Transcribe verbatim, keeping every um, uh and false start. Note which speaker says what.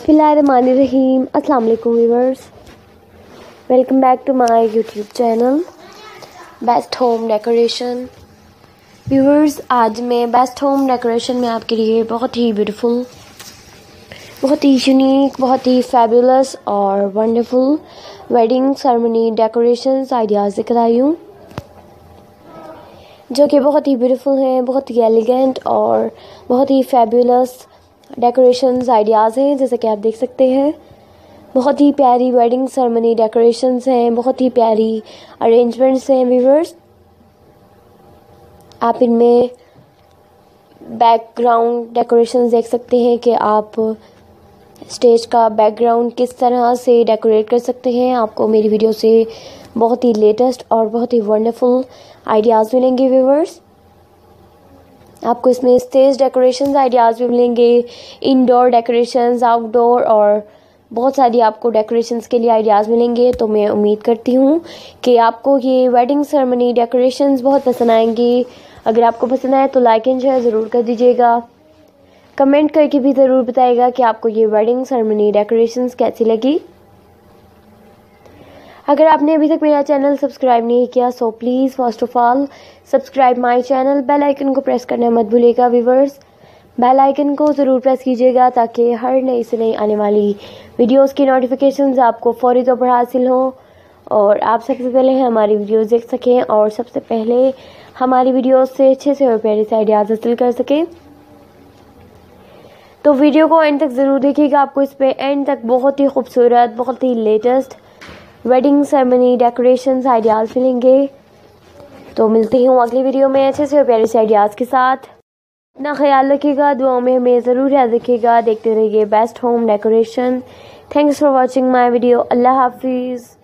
Speaker 1: बिस्मिल्लाहिर्रहमानिर्रहीम। अस्सलाम वालेकुम viewers, welcome back to my YouTube channel best home decoration. Viewers, आज मैं बेस्ट होम डेकोरेशन में आपके लिए बहुत ही ब्यूटीफुल, बहुत ही यूनिक, बहुत ही फैबुलस और wonderful wedding ceremony decorations ideas लेकर आई हूँ, जो कि बहुत ही ब्यूटीफुल हैं, बहुत ही एलिगेंट और बहुत ही फैबुलस डेकोरेशंस आइडियाज़ हैं। जैसे कि आप देख सकते हैं, बहुत ही प्यारी वेडिंग सेरेमनी डेकोरेशंस हैं, बहुत ही प्यारी अरेंजमेंट्स हैं। व्यूअर्स, आप इनमें बैकग्राउंड डेकोरेशंस देख सकते हैं कि आप स्टेज का बैकग्राउंड किस तरह से डेकोरेट कर सकते हैं। आपको मेरी वीडियो से बहुत ही लेटेस्ट और बहुत ही वंडरफुल आइडियाज़ मिलेंगे। व्यूअर्स, आपको इसमें स्टेज डेकोरेशंस आइडियाज़ भी मिलेंगे, इंडोर डेकोरेशंस, आउटडोर और बहुत सारी आपको डेकोरेशंस के लिए आइडियाज़ मिलेंगे। तो मैं उम्मीद करती हूँ कि आपको ये वेडिंग सेरेमनी डेकोरेशंस बहुत पसंद आएंगी। अगर आपको पसंद आए तो लाइक एंड शेयर ज़रूर कर दीजिएगा। कमेंट करके भी ज़रूर बताइएगा कि आपको ये वेडिंग सेरेमनी डेकोरेशंस कैसी लगी। अगर आपने अभी तक मेरा चैनल सब्सक्राइब नहीं किया so please first of all subscribe my channel. Bell icon को प्रेस करना मत भूलिएगा। व्यूअर्स, बेल आइकन को ज़रूर प्रेस कीजिएगा ताकि हर नई से नई आने वाली वीडियोस की नोटिफिकेशंस आपको फौरी तौर पर हासिल हों और आप सबसे पहले हमारी वीडियोस देख सकें और सबसे पहले हमारी वीडियोस से अच्छे से और प्यारे से आइडियाज़ हासिल कर सकें। तो वीडियो को एंड तक ज़रूर देखिएगा। आपको इस पर एंड तक बहुत ही खूबसूरत, बहुत ही latest wedding ceremony decorations ideas मिलेंगे। तो मिलती हूँ अगली वीडियो में अच्छे से और प्यारे से आइडियाज़ के साथ। अपना ख्याल रखिएगा, दुआओं में हमें ज़रूर याद रखिएगा। देखते रहिए best home decoration. Thanks for watching my video. अल्लाह हाफिज़।